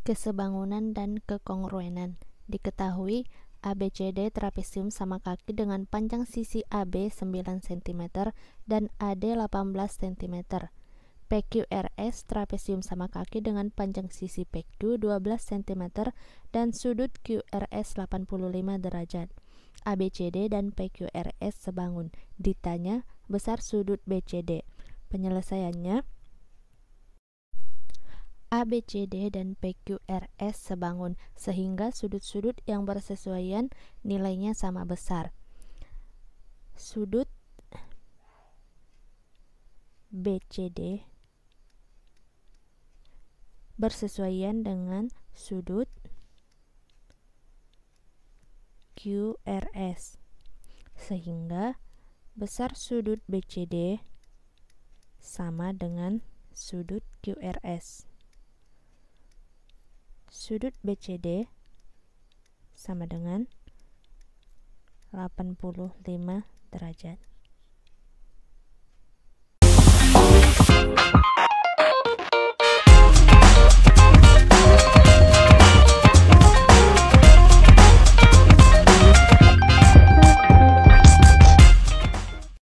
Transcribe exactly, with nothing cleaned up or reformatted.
Kesebangunan dan kekongruenan. Diketahui A B C D trapesium sama kaki dengan panjang sisi A B sembilan sentimeter dan A D delapan belas sentimeter. P Q R S trapesium sama kaki dengan panjang sisi P Q dua belas sentimeter dan sudut Q R S delapan puluh lima derajat. A B C D dan P Q R S sebangun. Ditanya besar sudut B C D. Penyelesaiannya, A B C D dan P Q R S sebangun, sehingga sudut-sudut yang bersesuaian nilainya sama besar. Sudut B C D bersesuaian dengan sudut Q R S, sehingga besar sudut B C D sama dengan sudut Q R S. Sudut B C D sama dengan delapan puluh lima derajat.